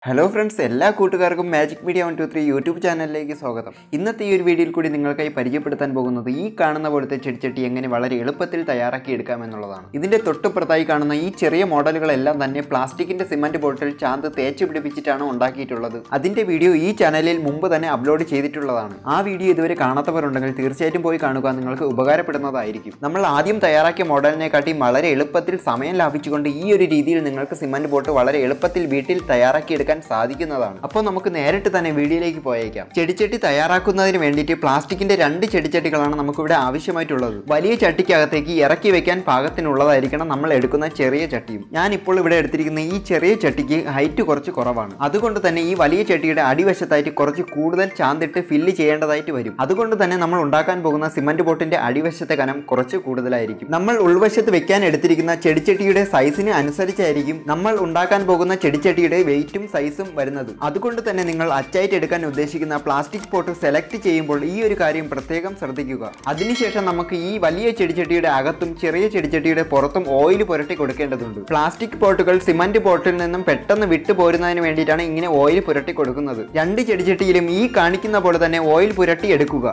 Hello friends, എല്ലാ കൂട്ടുകാർക്കും magic media 123 YouTube ചാനലിലേക്ക് സ്വാഗതം. ഇന്നത്തെ ഈ ഒരു വീഡിയോയിൽ കൂടി നിങ്ങൾക്കായി പരിചയപ്പെടുത്താൻ പോകുന്നത് ഈ കാണുന്ന പോലത്തെ ചെടിച്ചട്ടി എങ്ങനെ വളരെ എളുപ്പത്തിൽ തയ്യാറാക്കി എടുക്കാമെന്നുള്ളതാണ്. ഇതിന്റെ തൊട്ടുപുറത്തായി കാണുന്ന ഈ ചെറിയ മോഡലുകളെല്ലാം തന്നെ പ്ലാസ്റ്റിക്കിന്റെ സിമന്റ് ബോട്ടിൽ ചാന്ത് തേച്ച് പിടിപ്പിച്ചിട്ടാണ് ഉണ്ടാക്കിയിട്ടുള്ളത്. അതിന്റെ വീഡിയോ ഈ ചാനലിൽ മുമ്പ് തന്നെ അപ്ലോഡ് ചെയ്തിട്ടുള്ളതാണ്. ആ വീഡിയോ ഇതുവരെ കാണാത്തവരുണ്ടെങ്കിൽ തീർച്ചയായിട്ടും പോയി കാണുക, നിങ്ങൾക്ക് ഉപകാരപ്പെടുന്നതായിരിക്കും. നമ്മൾ ആദ്യം തയ്യാറാക്കിയ മോഡലിനെക്കാട്ടി വളരെ എളുപ്പത്തിൽ സമയം ലാഭിച്ചുകൊണ്ട് ഈ ഒരു രീതിയിൽ നിങ്ങൾക്ക് സിമന്റ് ബോട്ട് വളരെ എളുപ്പത്തിൽ വീട്ടിൽ തയ്യാറാക്കി സാധിക്കുന്നതാണ്. അപ്പോൾ നമുക്ക് നേരിട്ട് തന്നെ വീഡിയോയിലേക്ക് പോയേക്കാം. ചെടിച്ചട്ടി തയ്യാറാക്കുന്നതിന് വേണ്ടിയിട്ട് പ്ലാസ്റ്റിക്കിന്റെ 2 ചെടിച്ചട്ടികളാണ് നമുക്കിവിടെ ആവശ്യമായിട്ടുള്ളത്. വലിയ ചട്ടിക്കകത്തേക്ക് ഇറക്കി വെക്കാൻ പാകത്തിനുള്ളതായിരിക്കണം നമ്മൾ എടുക്കുന്ന ചെറിയ ചട്ടിയും. ഞാൻ ഇപ്പോൾ ഇവിടെ എടുത്തിരിക്കുന്ന ഈ ചെറിയ ചട്ടിക്ക് ഹൈറ്റ് കുറച്ച് കുറവാണ്. അതുകൊണ്ട് തന്നെ ഈ വലിയ ചട്ടിയുടെ അടിവശത്തായിട്ട് കുറച്ച് കൂടുതൽ ചാന്തിട്ട് ഫില്ല് ചെയ്യേണ്ടതായിട്ട് വരും. അതുകൊണ്ട് തന്നെ നമ്മൾ ഉണ്ടാക്കാൻ പോകുന്ന സിമന്റ് ബോട്ടിന്റെ അടിവശത്തെ കനം കുറച്ച് കൂടുതലായിരിക്കും. നമ്മൾ ഉൾവശത്ത് വെക്കാൻ എടുത്തിരിക്കുന്ന ചെടിച്ചട്ടിയുടെ സൈസിന് അനുസരിച്ചായിരിക്കും നമ്മൾ ഉണ്ടാക്കാൻ പോകുന്ന ചെടിച്ചട്ടിയുടെ വെയിറ്റും സൈസും വരുന്നത്. അതുകൊണ്ട് തന്നെ നിങ്ങൾ അച്ചായിട്ട് എടുക്കാൻ ഉദ്ദേശിക്കുന്ന പ്ലാസ്റ്റിക് പോട്ട് സെലക്ട് ചെയ്യുമ്പോൾ ഈ ഒരു കാര്യം പ്രത്യേകം ശ്രദ്ധിക്കുക. അതിനുശേഷം നമുക്ക് ഈ വലിയ ചെടിച്ചട്ടിയുടെ അകത്തും ചെറിയ ചെടിച്ചട്ടിയുടെ പുറത്തും ഓയിൽ പുരട്ടി കൊടുക്കേണ്ടതുണ്ട്. പ്ലാസ്റ്റിക് പോട്ടുകൾ സിമന്റ് പോട്ടിൽ നിന്നും പെട്ടെന്ന് വിട്ടു പോരുന്നതിന് വേണ്ടിയിട്ടാണ് ഇങ്ങനെ ഓയിൽ പുരട്ടി കൊടുക്കുന്നത്. 2 ചെടിച്ചട്ടിയിലും ഈ കാണിക്കുന്ന പോലെ തന്നെ ഓയിൽ പുരട്ടി എടുക്കുക.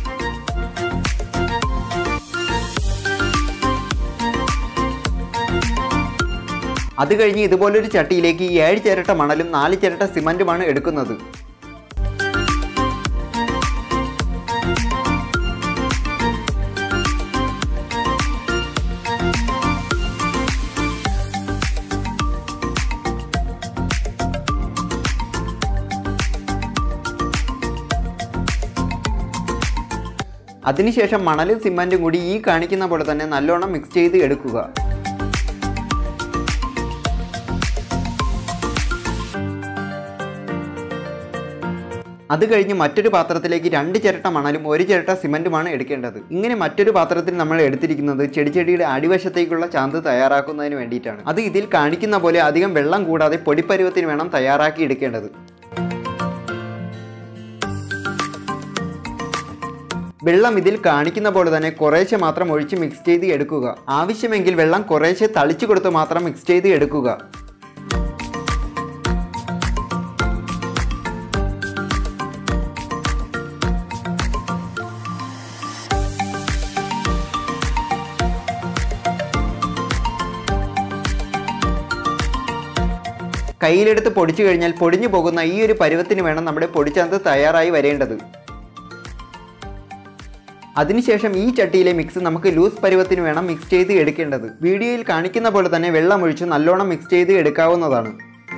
അത് കഴിഞ്ഞ് ഇതുപോലൊരു ചട്ടിയിലേക്ക് 7 ചിരട്ട മണലും 4 ചിരട്ട സിമന്റുമാണ് എടുക്കുന്നത്. അതിനുശേഷം മണലും സിമന്റും കൂടി ഈ കാണിക്കുന്ന പോലെ തന്നെ നല്ലോണം മിക്സ് ചെയ്ത് എടുക്കുക. അത് കഴിഞ്ഞ് മറ്റൊരു പാത്രത്തിലേക്ക് 2 ചിരട്ട മണലും 1 ചിരട്ട സിമന്റുമാണ് എടുക്കേണ്ടത്. ഇങ്ങനെ മറ്റൊരു പാത്രത്തിൽ നമ്മൾ എടുത്തിരിക്കുന്നത് ചെടിച്ചട്ടിയുടെ അടിവശത്തേക്കുള്ള ചാന്ത് തയ്യാറാക്കുന്നതിന് വേണ്ടിയിട്ടാണ്. അത് ഇതിൽ കാണിക്കുന്ന പോലെ അധികം വെള്ളം കൂടാതെ പൊടിപ്പരുവത്തിന് വേണം തയ്യാറാക്കി എടുക്കേണ്ടത്. വെള്ളം ഇതിൽ കാണിക്കുന്ന പോലെ തന്നെ കുറേശ്ശെ മാത്രം ഒഴിച്ച് മിക്സ് ചെയ്ത് എടുക്കുക. ആവശ്യമെങ്കിൽ വെള്ളം കുറേശ്ശെ തളിച്ചു കൊടുത്ത് മാത്രം മിക്സ് ചെയ്ത് എടുക്കുക. കയ്യിലെടുത്ത് പൊടിച്ചു കഴിഞ്ഞാൽ പൊടിഞ്ഞു പോകുന്ന ഈ ഒരു പരുവത്തിന് വേണം നമ്മുടെ പൊടിച്ചാന്ത് തയ്യാറായി വരേണ്ടത്. അതിനുശേഷം ഈ ചട്ടിയിലെ മിക്സ് നമുക്ക് ലൂസ് പരുവത്തിന് വേണം മിക്സ് ചെയ്ത് എടുക്കേണ്ടത്. വീഡിയോയിൽ കാണിക്കുന്ന പോലെ തന്നെ വെള്ളം ഒഴിച്ച് നല്ലോണം മിക്സ് ചെയ്ത് എടുക്കാവുന്നതാണ്.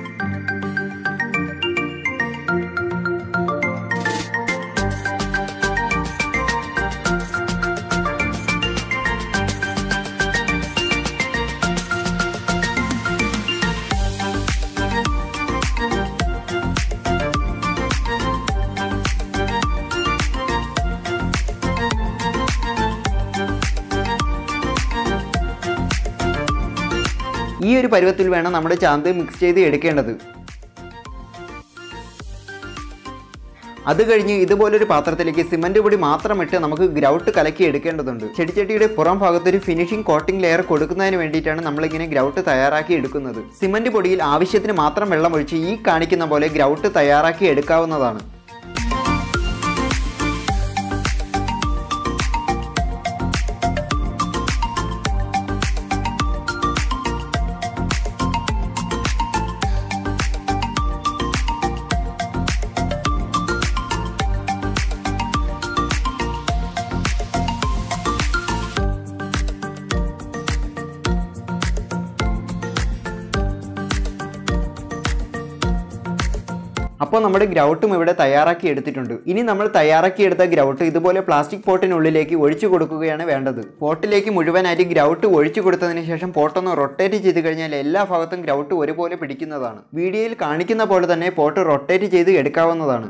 ഈ ഒരു പരുവത്തിൽ വേണം നമ്മുടെ ചാന്ത് മിക്സ് ചെയ്ത് എടുക്കേണ്ടത്. അത് കഴിഞ്ഞ് ഇതുപോലൊരു പാത്രത്തിലേക്ക് സിമന്റ് പൊടി മാത്രം ഇട്ട് നമുക്ക് ഗ്രൗട്ട് കലക്കി എടുക്കേണ്ടതുണ്ട്. ചെടിച്ചട്ടിയുടെ പുറം ഭാഗത്തൊരു ഫിനിഷിംഗ് കോട്ടിംഗ് ലെയർ കൊടുക്കുന്നതിന് വേണ്ടിയിട്ടാണ് നമ്മളിങ്ങനെ ഗ്രൗട്ട് തയ്യാറാക്കി എടുക്കുന്നത്. സിമന്റ് പൊടിയിൽ ആവശ്യത്തിന് മാത്രം വെള്ളം ഒഴിച്ച് ഈ കാണിക്കുന്ന പോലെ ഗ്രൗട്ട് തയ്യാറാക്കി എടുക്കാവുന്നതാണ്. അപ്പോൾ നമ്മുടെ ഗ്രൗട്ടും ഇവിടെ തയ്യാറാക്കി എടുത്തിട്ടുണ്ട്. ഇനി നമ്മൾ തയ്യാറാക്കിയെടുത്ത ഗ്രൗട്ട് ഇതുപോലെ പ്ലാസ്റ്റിക് പോട്ടിനുള്ളിലേക്ക് ഒഴിച്ചു കൊടുക്കുകയാണ് വേണ്ടത്. പോട്ടിലേക്ക് മുഴുവനായിട്ട് ഗ്രൗട്ട് ഒഴിച്ചു കൊടുത്തതിന് ശേഷം പോട്ടൊന്ന് റൊട്ടേറ്റ് ചെയ്ത് കഴിഞ്ഞാൽ എല്ലാ ഭാഗത്തും ഗ്രൗട്ട് ഒരുപോലെ പിടിക്കുന്നതാണ്. വീഡിയോയിൽ കാണിക്കുന്ന പോലെ തന്നെ പോട്ട് റൊട്ടേറ്റ് ചെയ്ത് എടുക്കാവുന്നതാണ്.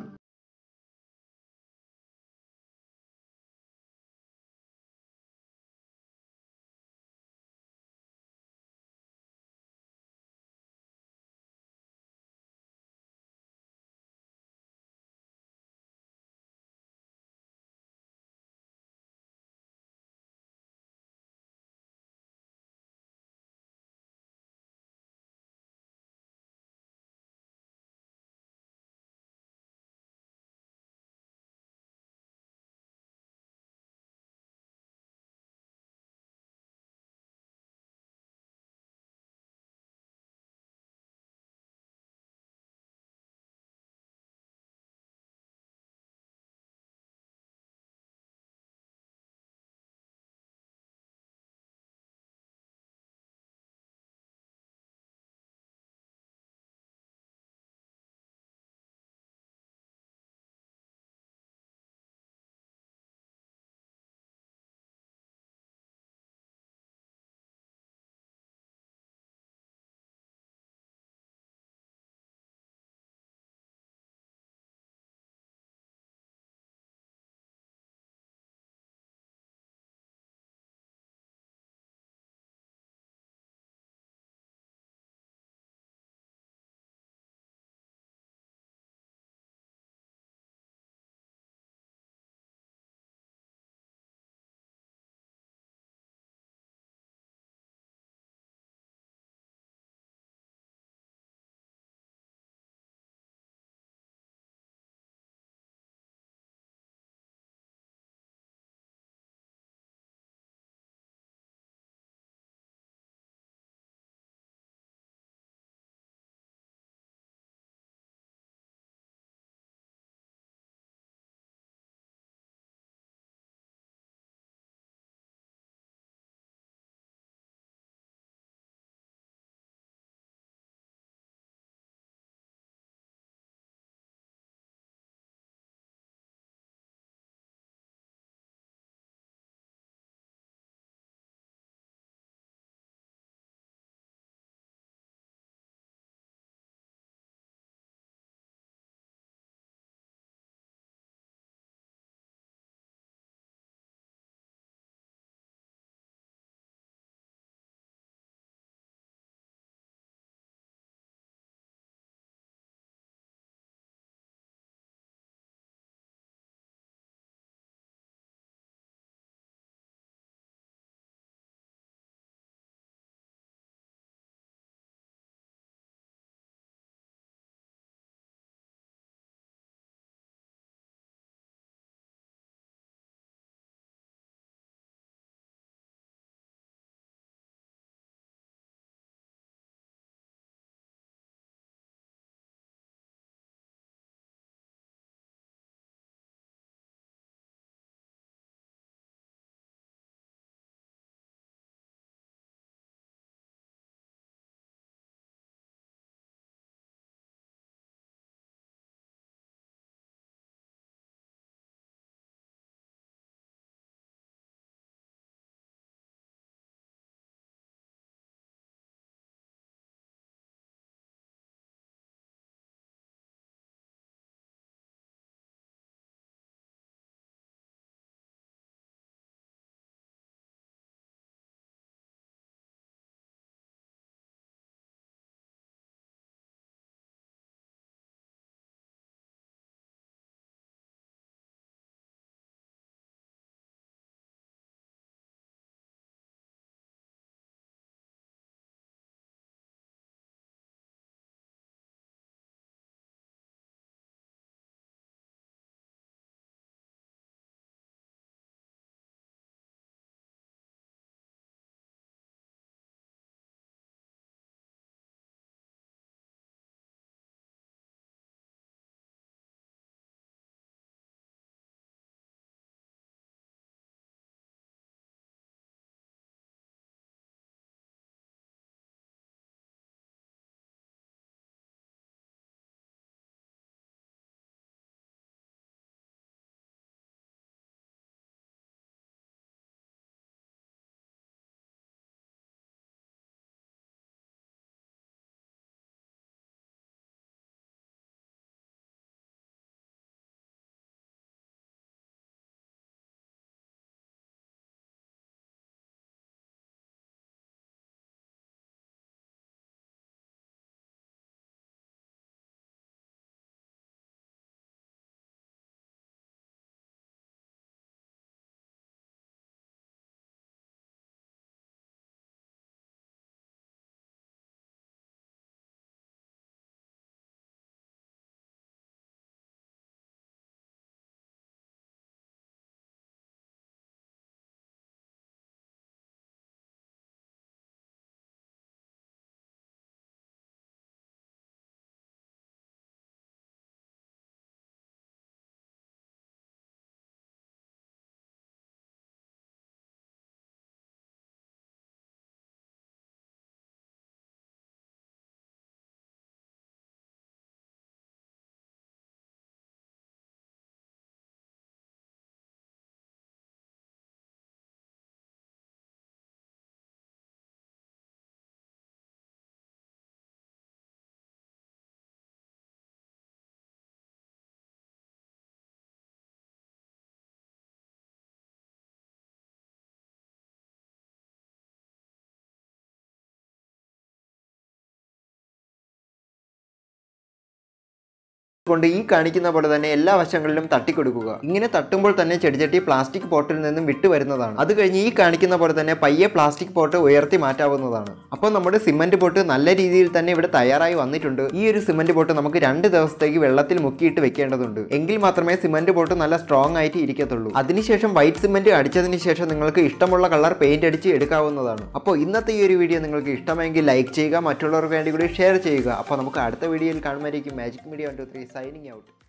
കൊണ്ട് ഈ കാണിക്കുന്ന പോലെ തന്നെ എല്ലാ വശങ്ങളിലും തട്ടിക്കൊടുക്കുക. ഇങ്ങനെ തട്ടുമ്പോൾ തന്നെ ചെടിച്ചട്ടി പ്ലാസ്റ്റിക് പോട്ടിൽ നിന്നും വിട്ടു വരുന്നതാണ്. അത് കഴിഞ്ഞ് ഈ കാണിക്കുന്ന പോലെ തന്നെ പയ്യെ പ്ലാസ്റ്റിക് പോട്ട് ഉയർത്തി മാറ്റാവുന്നതാണ്. അപ്പോൾ നമ്മുടെ സിമന്റ് പോട്ട് നല്ല രീതിയിൽ തന്നെ ഇവിടെ തയ്യാറായി വന്നിട്ടുണ്ട്. ഈ ഒരു സിമന്റ് പോട്ട് നമുക്ക് 2 ദിവസത്തേക്ക് വെള്ളത്തിൽ മുക്കിയിട്ട് വെക്കേണ്ടതുണ്ട്. എങ്കിൽ മാത്രമേ സിമന്റ് പോട്ട് നല്ല സ്ട്രോങ് ആയിട്ട് ഇരിക്കത്തുള്ളൂ. അതിനുശേഷം വൈറ്റ് സിമന്റ് അടിച്ചതിന് ശേഷം നിങ്ങൾക്ക് ഇഷ്ടമുള്ള കളർ പെയിന്റ് അടിച്ച് എടുക്കാവുന്നതാണ്. അപ്പോൾ ഇന്നത്തെ ഈ ഒരു വീഡിയോ നിങ്ങൾക്ക് ഇഷ്ടമെങ്കിൽ ലൈക്ക് ചെയ്യുക, മറ്റുള്ളവർക്ക് വേണ്ടി കൂടി ഷെയർ ചെയ്യുക. അപ്പോൾ നമുക്ക് അടുത്ത വീഡിയോയിൽ കാണുമായിരിക്കും. Magic media 123 signing out.